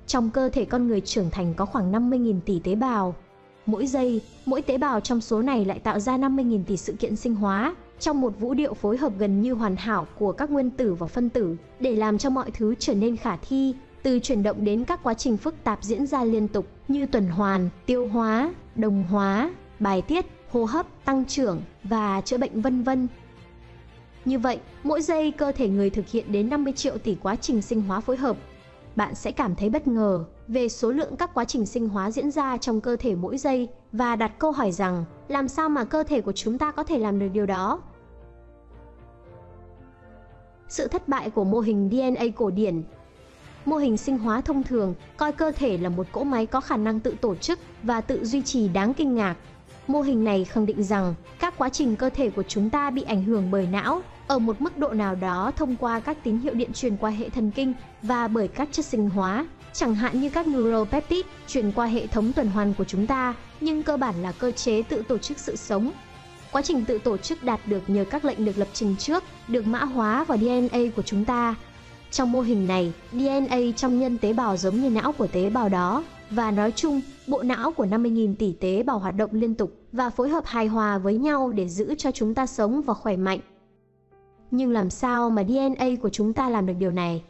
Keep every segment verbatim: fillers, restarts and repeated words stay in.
trong cơ thể con người trưởng thành có khoảng năm mươi nghìn tỷ tế bào. Mỗi giây, mỗi tế bào trong số này lại tạo ra năm mươi nghìn tỷ sự kiện sinh hóa, trong một vũ điệu phối hợp gần như hoàn hảo của các nguyên tử và phân tử, để làm cho mọi thứ trở nên khả thi, từ chuyển động đến các quá trình phức tạp diễn ra liên tục như tuần hoàn, tiêu hóa, đồng hóa, bài tiết, hô hấp, tăng trưởng và chữa bệnh vân vân. Như vậy, mỗi giây cơ thể người thực hiện đến năm mươi triệu tỷ quá trình sinh hóa phối hợp. Bạn sẽ cảm thấy bất ngờ về số lượng các quá trình sinh hóa diễn ra trong cơ thể mỗi giây và đặt câu hỏi rằng làm sao mà cơ thể của chúng ta có thể làm được điều đó? Sự thất bại của mô hình đê en a cổ điển. Mô hình sinh hóa thông thường coi cơ thể là một cỗ máy có khả năng tự tổ chức và tự duy trì đáng kinh ngạc. Mô hình này khẳng định rằng các quá trình cơ thể của chúng ta bị ảnh hưởng bởi não ở một mức độ nào đó thông qua các tín hiệu điện truyền qua hệ thần kinh và bởi các chất sinh hóa, chẳng hạn như các neuropeptide truyền qua hệ thống tuần hoàn của chúng ta, nhưng cơ bản là cơ chế tự tổ chức sự sống. Quá trình tự tổ chức đạt được nhờ các lệnh được lập trình trước, được mã hóa vào đê en a của chúng ta. Trong mô hình này, đê en a trong nhân tế bào giống như não của tế bào đó, và nói chung, bộ não của năm mươi nghìn tỷ tế bào hoạt động liên tục và phối hợp hài hòa với nhau để giữ cho chúng ta sống và khỏe mạnh. Nhưng làm sao mà đê en a của chúng ta làm được điều này?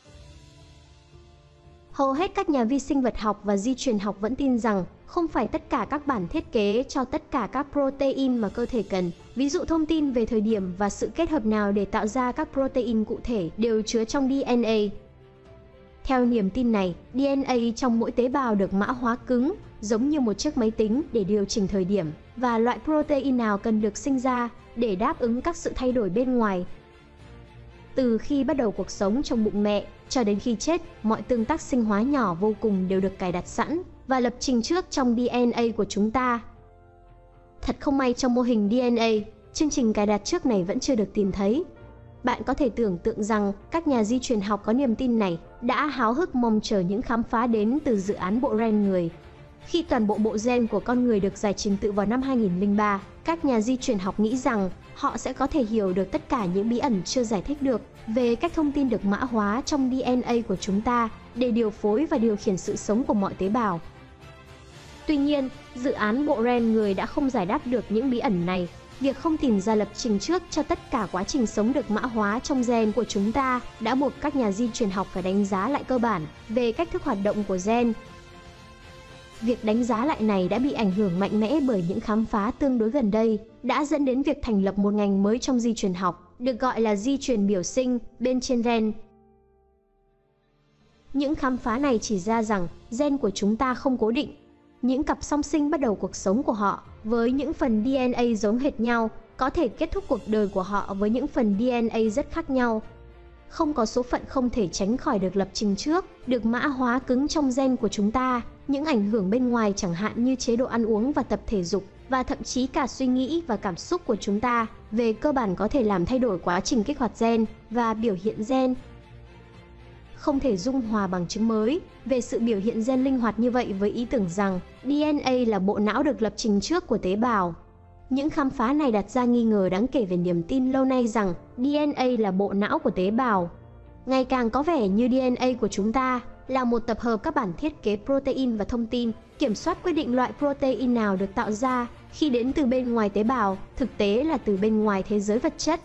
Hầu hết các nhà vi sinh vật học và di truyền học vẫn tin rằng không phải tất cả các bản thiết kế cho tất cả các protein mà cơ thể cần, ví dụ thông tin về thời điểm và sự kết hợp nào để tạo ra các protein cụ thể đều chứa trong đê en a. Theo niềm tin này, đê en a trong mỗi tế bào được mã hóa cứng, giống như một chiếc máy tính để điều chỉnh thời điểm và loại protein nào cần được sinh ra để đáp ứng các sự thay đổi bên ngoài. Từ khi bắt đầu cuộc sống trong bụng mẹ cho đến khi chết, mọi tương tác sinh hóa nhỏ vô cùng đều được cài đặt sẵn và lập trình trước trong đê en a của chúng ta. Thật không may trong mô hình đê en a, chương trình cài đặt trước này vẫn chưa được tìm thấy. Bạn có thể tưởng tượng rằng các nhà di truyền học có niềm tin này đã háo hức mong chờ những khám phá đến từ dự án bộ gen người. Khi toàn bộ bộ gen của con người được giải trình tự vào năm hai nghìn không trăm lẻ ba, các nhà di truyền học nghĩ rằng họ sẽ có thể hiểu được tất cả những bí ẩn chưa giải thích được về cách thông tin được mã hóa trong đê en a của chúng ta để điều phối và điều khiển sự sống của mọi tế bào. Tuy nhiên, dự án bộ gen người đã không giải đáp được những bí ẩn này. Việc không tìm ra lập trình trước cho tất cả quá trình sống được mã hóa trong gen của chúng ta đã buộc các nhà di truyền học phải đánh giá lại cơ bản về cách thức hoạt động của gen. Việc đánh giá lại này đã bị ảnh hưởng mạnh mẽ bởi những khám phá tương đối gần đây, đã dẫn đến việc thành lập một ngành mới trong di truyền học, được gọi là di truyền biểu sinh bên trên gen. Những khám phá này chỉ ra rằng gen của chúng ta không cố định. Những cặp song sinh bắt đầu cuộc sống của họ với những phần đê en a giống hệt nhau, có thể kết thúc cuộc đời của họ với những phần đê en a rất khác nhau. Không có số phận không thể tránh khỏi được lập trình trước, được mã hóa cứng trong gen của chúng ta. Những ảnh hưởng bên ngoài chẳng hạn như chế độ ăn uống và tập thể dục, và thậm chí cả suy nghĩ và cảm xúc của chúng ta, về cơ bản có thể làm thay đổi quá trình kích hoạt gen và biểu hiện gen. Không thể dung hòa bằng chứng mới về sự biểu hiện gen linh hoạt như vậy với ý tưởng rằng đê en a là bộ não được lập trình trước của tế bào. Những khám phá này đặt ra nghi ngờ đáng kể về niềm tin lâu nay rằng đê en a là bộ não của tế bào. Ngày càng có vẻ như đê en a của chúng ta là một tập hợp các bản thiết kế protein và thông tin, kiểm soát quyết định loại protein nào được tạo ra khi đến từ bên ngoài tế bào, thực tế là từ bên ngoài thế giới vật chất.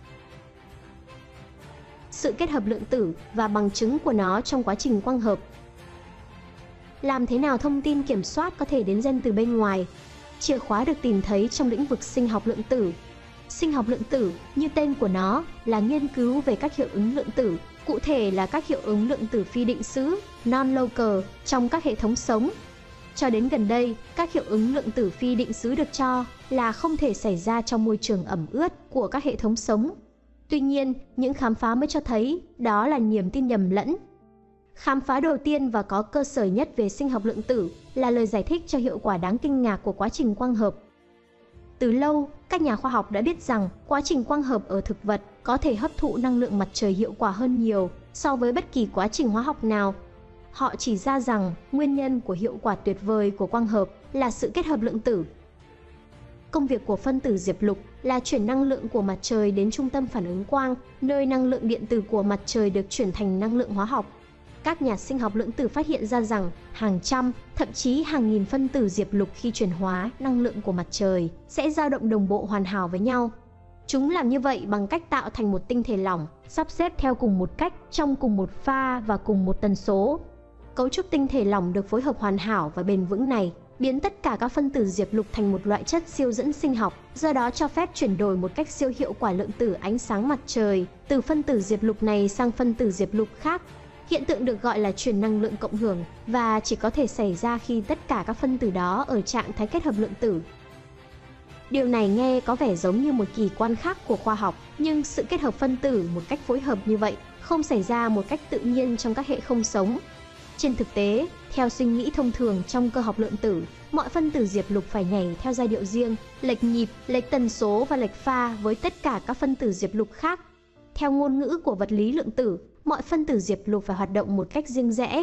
Sự kết hợp lượng tử và bằng chứng của nó trong quá trình quang hợp. Làm thế nào thông tin kiểm soát có thể đến gen từ bên ngoài? Chìa khóa được tìm thấy trong lĩnh vực sinh học lượng tử. Sinh học lượng tử, như tên của nó, là nghiên cứu về các hiệu ứng lượng tử, cụ thể là các hiệu ứng lượng tử phi định xứ, non-local, trong các hệ thống sống. Cho đến gần đây, các hiệu ứng lượng tử phi định xứ được cho là không thể xảy ra trong môi trường ẩm ướt của các hệ thống sống. Tuy nhiên, những khám phá mới cho thấy đó là niềm tin nhầm lẫn. Khám phá đầu tiên và có cơ sở nhất về sinh học lượng tử là lời giải thích cho hiệu quả đáng kinh ngạc của quá trình quang hợp. Từ lâu, các nhà khoa học đã biết rằng quá trình quang hợp ở thực vật có thể hấp thụ năng lượng mặt trời hiệu quả hơn nhiều so với bất kỳ quá trình hóa học nào. Họ chỉ ra rằng nguyên nhân của hiệu quả tuyệt vời của quang hợp là sự kết hợp lượng tử. Công việc của phân tử diệp lục là chuyển năng lượng của mặt trời đến trung tâm phản ứng quang, nơi năng lượng điện tử của mặt trời được chuyển thành năng lượng hóa học. Các nhà sinh học lượng tử phát hiện ra rằng hàng trăm, thậm chí hàng nghìn phân tử diệp lục khi chuyển hóa năng lượng của mặt trời sẽ dao động đồng bộ hoàn hảo với nhau. Chúng làm như vậy bằng cách tạo thành một tinh thể lỏng, sắp xếp theo cùng một cách trong cùng một pha và cùng một tần số. Cấu trúc tinh thể lỏng được phối hợp hoàn hảo và bền vững này biến tất cả các phân tử diệp lục thành một loại chất siêu dẫn sinh học, do đó cho phép chuyển đổi một cách siêu hiệu quả lượng tử ánh sáng mặt trời từ phân tử diệp lục này sang phân tử diệp lục khác. Hiện tượng được gọi là truyền năng lượng cộng hưởng và chỉ có thể xảy ra khi tất cả các phân tử đó ở trạng thái kết hợp lượng tử. Điều này nghe có vẻ giống như một kỳ quan khác của khoa học, nhưng sự kết hợp phân tử một cách phối hợp như vậy không xảy ra một cách tự nhiên trong các hệ không sống. Trên thực tế, theo suy nghĩ thông thường trong cơ học lượng tử, mọi phân tử diệp lục phải nhảy theo giai điệu riêng, lệch nhịp, lệch tần số và lệch pha với tất cả các phân tử diệp lục khác. Theo ngôn ngữ của vật lý lượng tử, mọi phân tử diệp lục phải hoạt động một cách riêng rẽ.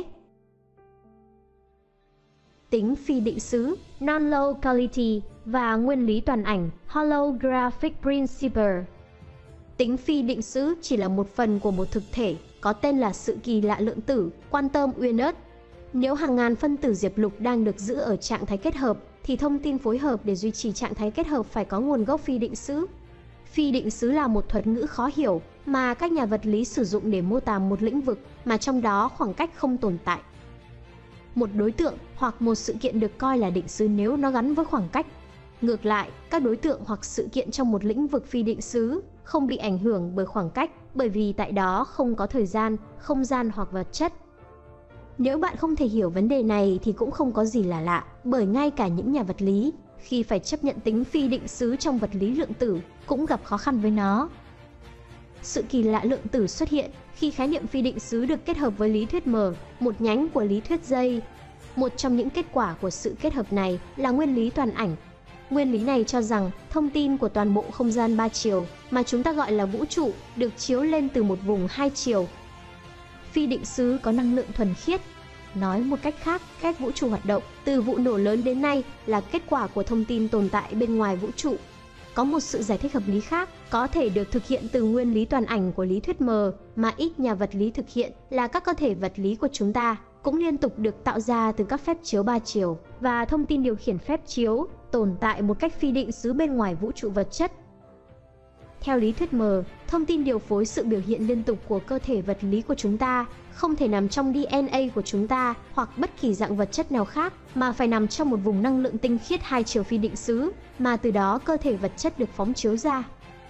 Tính phi định xứ non-locality và nguyên lý toàn ảnh holographic principle. Tính phi định xứ chỉ là một phần của một thực thể có tên là sự kỳ lạ lượng tử quantum uyên ớt. Nếu hàng ngàn phân tử diệp lục đang được giữ ở trạng thái kết hợp, thì thông tin phối hợp để duy trì trạng thái kết hợp phải có nguồn gốc phi định xứ. Phi định xứ là một thuật ngữ khó hiểu mà các nhà vật lý sử dụng để mô tả một lĩnh vực mà trong đó khoảng cách không tồn tại. Một đối tượng hoặc một sự kiện được coi là định xứ nếu nó gắn với khoảng cách. Ngược lại, các đối tượng hoặc sự kiện trong một lĩnh vực phi định xứ không bị ảnh hưởng bởi khoảng cách, bởi vì tại đó không có thời gian, không gian hoặc vật chất. Nếu bạn không thể hiểu vấn đề này thì cũng không có gì là lạ, bởi ngay cả những nhà vật lý, khi phải chấp nhận tính phi định xứ trong vật lý lượng tử, cũng gặp khó khăn với nó. Sự kỳ lạ lượng tử xuất hiện khi khái niệm phi định xứ được kết hợp với lý thuyết M, một nhánh của lý thuyết dây. Một trong những kết quả của sự kết hợp này là nguyên lý toàn ảnh. Nguyên lý này cho rằng thông tin của toàn bộ không gian ba chiều, mà chúng ta gọi là vũ trụ, được chiếu lên từ một vùng hai chiều. Phi định xứ có năng lượng thuần khiết. Nói một cách khác, cách vũ trụ hoạt động từ vụ nổ lớn đến nay là kết quả của thông tin tồn tại bên ngoài vũ trụ. Có một sự giải thích hợp lý khác có thể được thực hiện từ nguyên lý toàn ảnh của lý thuyết M mà ít nhà vật lý thực hiện là các cơ thể vật lý của chúng ta cũng liên tục được tạo ra từ các phép chiếu ba chiều, và thông tin điều khiển phép chiếu tồn tại một cách phi định xứ bên ngoài vũ trụ vật chất. Theo lý thuyết M, thông tin điều phối sự biểu hiện liên tục của cơ thể vật lý của chúng ta không thể nằm trong đê en a của chúng ta hoặc bất kỳ dạng vật chất nào khác, mà phải nằm trong một vùng năng lượng tinh khiết hai chiều phi định xứ, mà từ đó cơ thể vật chất được phóng chiếu ra.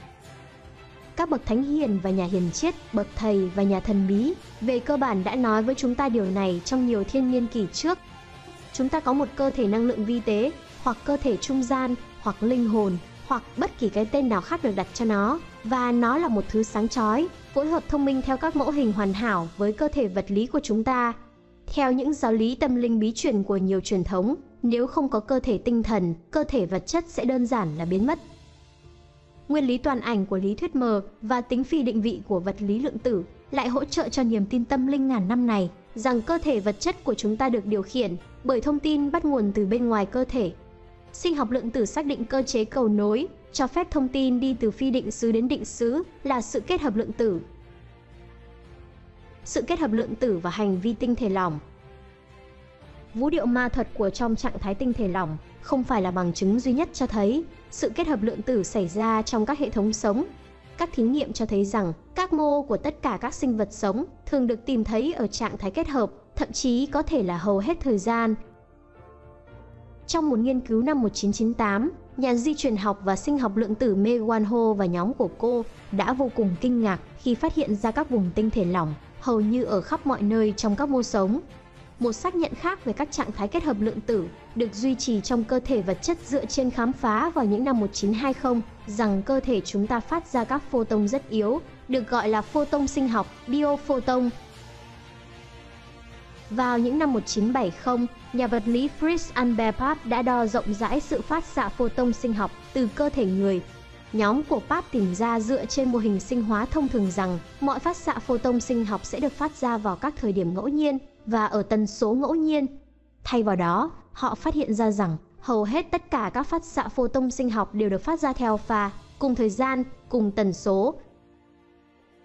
Các bậc thánh hiền và nhà hiền triết, bậc thầy và nhà thần bí về cơ bản đã nói với chúng ta điều này trong nhiều thiên niên kỷ trước. Chúng ta có một cơ thể năng lượng vi tế, hoặc cơ thể trung gian, hoặc linh hồn, hoặc bất kỳ cái tên nào khác được đặt cho nó, và nó là một thứ sáng chói, phối hợp thông minh theo các mẫu hình hoàn hảo với cơ thể vật lý của chúng ta. Theo những giáo lý tâm linh bí truyền của nhiều truyền thống, nếu không có cơ thể tinh thần, cơ thể vật chất sẽ đơn giản là biến mất. Nguyên lý toàn ảnh của lý thuyết M và tính phi định vị của vật lý lượng tử lại hỗ trợ cho niềm tin tâm linh ngàn năm này rằng cơ thể vật chất của chúng ta được điều khiển bởi thông tin bắt nguồn từ bên ngoài cơ thể. Sinh học lượng tử xác định cơ chế cầu nối, cho phép thông tin đi từ phi định xứ đến định xứ là sự kết hợp lượng tử. Sự kết hợp lượng tử và hành vi tinh thể lỏng. Vũ điệu ma thuật của trong trạng thái tinh thể lỏng không phải là bằng chứng duy nhất cho thấy sự kết hợp lượng tử xảy ra trong các hệ thống sống. Các thí nghiệm cho thấy rằng các mô của tất cả các sinh vật sống thường được tìm thấy ở trạng thái kết hợp, thậm chí có thể là hầu hết thời gian. Trong một nghiên cứu năm một nghìn chín trăm chín mươi tám, nhà di truyền học và sinh học lượng tử Mae Wan Ho và nhóm của cô đã vô cùng kinh ngạc khi phát hiện ra các vùng tinh thể lỏng hầu như ở khắp mọi nơi trong các mô sống. Một xác nhận khác về các trạng thái kết hợp lượng tử được duy trì trong cơ thể vật chất dựa trên khám phá vào những năm một nghìn chín trăm hai mươi rằng cơ thể chúng ta phát ra các photon rất yếu, được gọi là photon sinh học, biophoton. Vào những năm một nghìn chín trăm bảy mươi, nhà vật lý Fritz Albert Páp đã đo rộng rãi sự phát xạ photon sinh học từ cơ thể người. Nhóm của Páp tìm ra dựa trên mô hình sinh hóa thông thường rằng mọi phát xạ photon sinh học sẽ được phát ra vào các thời điểm ngẫu nhiên và ở tần số ngẫu nhiên. Thay vào đó, họ phát hiện ra rằng hầu hết tất cả các phát xạ photon sinh học đều được phát ra theo pha, cùng thời gian, cùng tần số.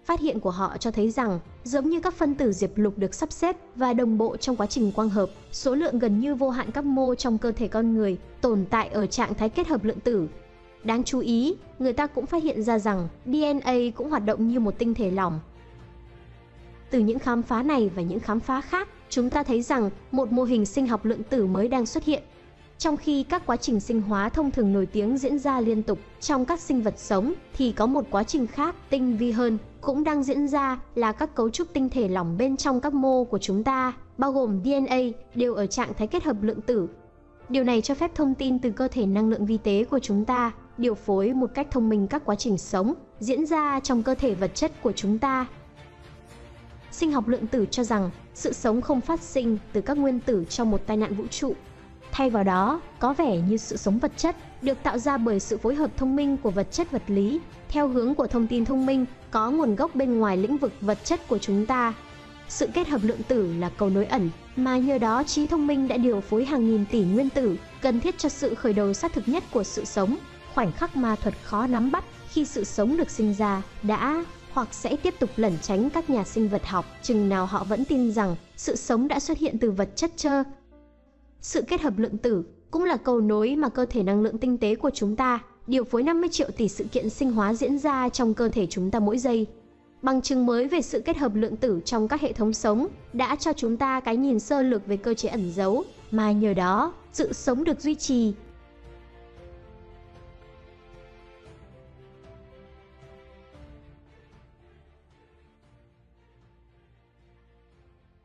Phát hiện của họ cho thấy rằng, giống như các phân tử diệp lục được sắp xếp và đồng bộ trong quá trình quang hợp, số lượng gần như vô hạn các mô trong cơ thể con người tồn tại ở trạng thái kết hợp lượng tử. Đáng chú ý, người ta cũng phát hiện ra rằng đê en a cũng hoạt động như một tinh thể lỏng. Từ những khám phá này và những khám phá khác, chúng ta thấy rằng một mô hình sinh học lượng tử mới đang xuất hiện. Trong khi các quá trình sinh hóa thông thường nổi tiếng diễn ra liên tục trong các sinh vật sống, thì có một quá trình khác, tinh vi hơn, cũng đang diễn ra là các cấu trúc tinh thể lỏng bên trong các mô của chúng ta, bao gồm đê en a, đều ở trạng thái kết hợp lượng tử. Điều này cho phép thông tin từ cơ thể năng lượng vi tế của chúng ta điều phối một cách thông minh các quá trình sống diễn ra trong cơ thể vật chất của chúng ta. Sinh học lượng tử cho rằng sự sống không phát sinh từ các nguyên tử trong một tai nạn vũ trụ. Thay vào đó, có vẻ như sự sống vật chất được tạo ra bởi sự phối hợp thông minh của vật chất vật lý, theo hướng của thông tin thông minh có nguồn gốc bên ngoài lĩnh vực vật chất của chúng ta. Sự kết hợp lượng tử là cầu nối ẩn, mà nhờ đó trí thông minh đã điều phối hàng nghìn tỷ nguyên tử, cần thiết cho sự khởi đầu xác thực nhất của sự sống, khoảnh khắc ma thuật khó nắm bắt khi sự sống được sinh ra, đã hoặc sẽ tiếp tục lẩn tránh các nhà sinh vật học, chừng nào họ vẫn tin rằng sự sống đã xuất hiện từ vật chất trơ. Sự kết hợp lượng tử cũng là cầu nối mà cơ thể năng lượng tinh tế của chúng ta điều phối năm mươi triệu tỷ sự kiện sinh hóa diễn ra trong cơ thể chúng ta mỗi giây. Bằng chứng mới về sự kết hợp lượng tử trong các hệ thống sống đã cho chúng ta cái nhìn sơ lược về cơ chế ẩn giấu, mà nhờ đó, sự sống được duy trì